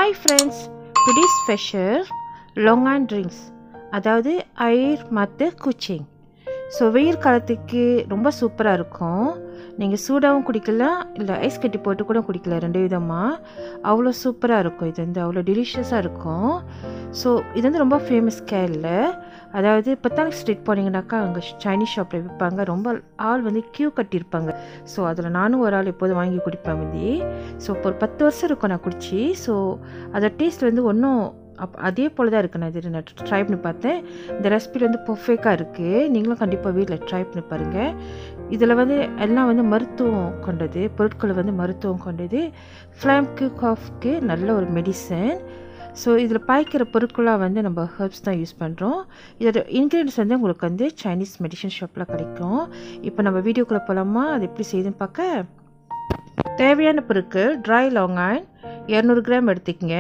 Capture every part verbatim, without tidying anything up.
Hi friends, today's special Longan drinks. அதாவது ஐர் மத்த Kuching. So வெயில் காலத்துக்கு ரொம்ப சூப்பராக இருக்கும். நீங்கள் சூடாகவும் குடிக்கலாம், இல்லை ஐஸ் கட்டி போட்டு கூட குடிக்கலாம். ரெண்டு விதமாக அவ்வளோ சூப்பராக இருக்கும். இது வந்து அவ்வளோ டெலிஷியஸாக இருக்கும். ஸோ இது வந்து ரொம்ப ஃபேமஸ் கேரளில். அதாவது பெத்தாலிங் ஸ்ட்ரீட் போனீங்கன்னாக்கா அங்கே சைனீஸ் ஷாப்பில் விற்பாங்க. ரொம்ப ஆள் வந்து க்யூ கட்டியிருப்பாங்க. ஸோ அதில் நானும் ஒரு ஆள் எப்போதும் வாங்கி குடிப்பேன் வந்து. ஸோ இப்போ ஒரு பத்து வருஷம் இருக்கும் நான் குடிச்சு. ஸோ அதோட டேஸ்ட் வந்து ஒன்றும் அப் அதே போல் தான் இருக்குது. நான் இது நான் ட்ரை பண்ணி பார்த்தேன். இந்த ரெசிபியில் வந்து பர்ஃபெக்டாக இருக்குது. நீங்களும் கண்டிப்பாக வீட்டில் ட்ரை பண்ணி பாருங்கள். இதில் வந்து எல்லாம் வந்து மருத்துவம் கொண்டது, பொருட்கள் வந்து மருத்துவம் கொண்டது. ஃப்ளேம்க்கு காஃப்க்கு நல்ல ஒரு மெடிசன். ஸோ இதில் பாய்க்கிற பொருட்களாக வந்து நம்ம ஹெர்ப்ஸ் தான் யூஸ் பண்ணுறோம். இதோட இன்க்ரீடியன்ஸ் வந்து உங்களுக்கு வந்து சைனீஸ் மெடிசன் ஷாப்பில் கிடைக்கும். இப்போ நம்ம வீடியோக்குள்ளே போகலாமா? அது எப்படி செய்யுதுன்னு பார்க்க தேவையான பொருட்கள்: ட்ரை லாங்கான் இரநூறு கிராம் எடுத்துக்கங்க.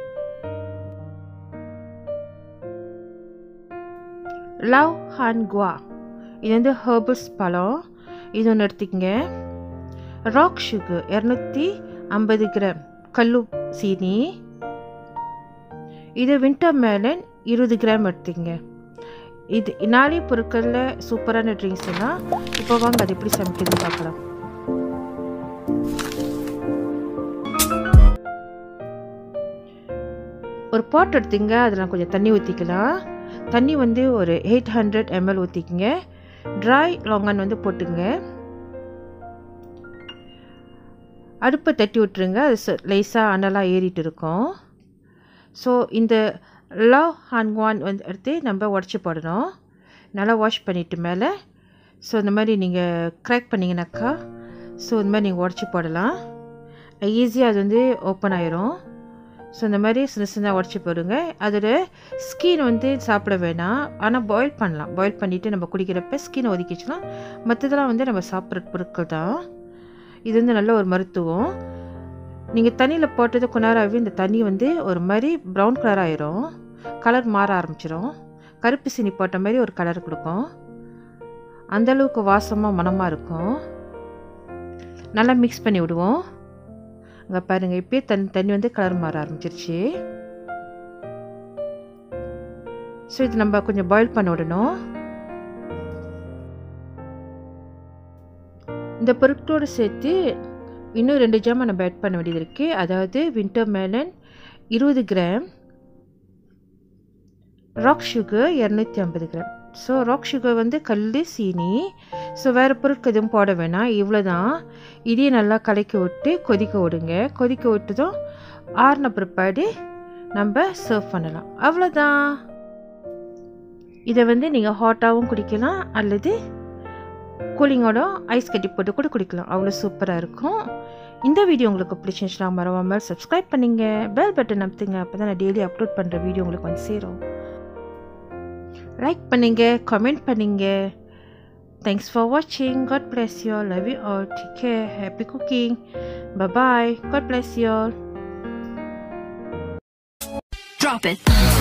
லவ் ஹான் குவா, இது வந்து ஹெர்பல்ஸ் பழம், இது ஒன்று எடுத்துக்கங்க. ராக் சுகர் இரநூத்தி ஐம்பது கிராம், கல்லு சீனி. இது வின்டர் மேலன் இருபது கிராம் எடுத்துக்கங்க. இது நாளை பொருட்களில் சூப்பரான ட்ரிங்க்ஸ்னா இப்போ வாங்க அது எப்படி சமைக்கிறதுன்னு பார்க்கலாம். ஒரு பாட் எடுத்துங்க, அதில் கொஞ்சம் தண்ணி ஊற்றிக்கலாம். தண்ணி வந்து ஒரு எயிட் ஹண்ட்ரட் எம்எல் ஊற்றிக்குங்க. ட்ரை லாங்கன் வந்து போட்டுங்க. அடுப்பை தட்டி விட்டுருங்க, அது லேசாக அனலாக ஏறிட்டு இருக்கும். ஸோ இந்த லவ் ஹான் குவான் வந்து எடுத்து நம்ம உடச்சி போடணும். நல்லா வாஷ் பண்ணிவிட்டு மேலே. ஸோ இந்த மாதிரி நீங்கள் க்ராக் பண்ணிங்கனாக்கா ஸோ இந்த மாதிரி நீங்கள் உடச்சி போடலாம். ஈஸியாக அது வந்து ஓப்பன் ஆயிரும். ஸோ இந்த மாதிரி சின்ன சின்ன உடச்சி போடுங்க. அதோட ஸ்கின் வந்து சாப்பிட வேணாம், ஆனால் பாயில் பண்ணலாம். பாயில் பண்ணிவிட்டு நம்ம குடிக்கிறப்ப ஸ்கின் ஒதுக்கிச்சுன்னா மற்றதெல்லாம் வந்து நம்ம சாப்பிட்ற பொருட்கள் தான். இது வந்து நல்ல ஒரு மருத்துவம். நீங்கள் தண்ணியில் போட்டது கொஞ்ச நேரமாகவே இந்த தண்ணி வந்து ஒரு மாதிரி ப்ரௌன் கலர் ஆயிரும், கலர் மாற ஆரம்பிச்சிடும். கருப்பு சீனி போட்ட மாதிரி ஒரு கலர் கொடுக்கும். அந்தளவுக்கு வாசமாக மணமாக இருக்கும். நல்லா மிக்ஸ் பண்ணி விடுவோம். அங்கே பாருங்கள், இப்போயே தண்ணி தண்ணி வந்து கலர் மாற ஆரம்பிச்சிருச்சு. ஸோ இது நம்ம கொஞ்சம் பாயில் பண்ண விடணும். இந்த பொருட்களோடு சேர்த்து இன்னும் ரெண்டு ஜாமான் நம்ம ஆட் பண்ண வேண்டியது இருக்குது. அதாவது வின்டர் மேலன் இருபது கிராம், ராக் சுகர் இரநூத்தி ஐம்பது கிராம். ஸோ ராக் சுகர் வந்து கல் சீனி. ஸோ வேறு பொருட்கள் எதுவும் போட வேணாம், இவ்வளோ தான். இதையும் நல்லா கலக்கி விட்டு கொதிக்க விடுங்க. கொதிக்க விட்டுதும் ஆறுன பிற்பாடு நம்ம சர்வ் பண்ணலாம். அவ்வளோதான். இதை வந்து நீங்கள் ஹாட்டாகவும் குடிக்கலாம், அல்லது கூலிங்கோட ஐஸ் கட்டி போட்டு கூட குடிக்கலாம். அவ்வளோ சூப்பராக இருக்கும். இந்த வீடியோ உங்களுக்கு பிடிச்சிருந்துச்சுன்னா மறவாமல் சப்ஸ்கிரைப் பண்ணிங்க, பெல் பட்டன் அமுத்துங்க. அப்போ தான் நான் டெய்லி அப்லோட் பண்ணுற வீடியோ உங்களுக்கு வந்து சேரும். லைக் பண்ணுங்க, கமெண்ட் பண்ணுங்க. Thanks for watching. God bless you all. Love you all. Take care. Happy cooking. Bye bye. God bless you all. Drop it.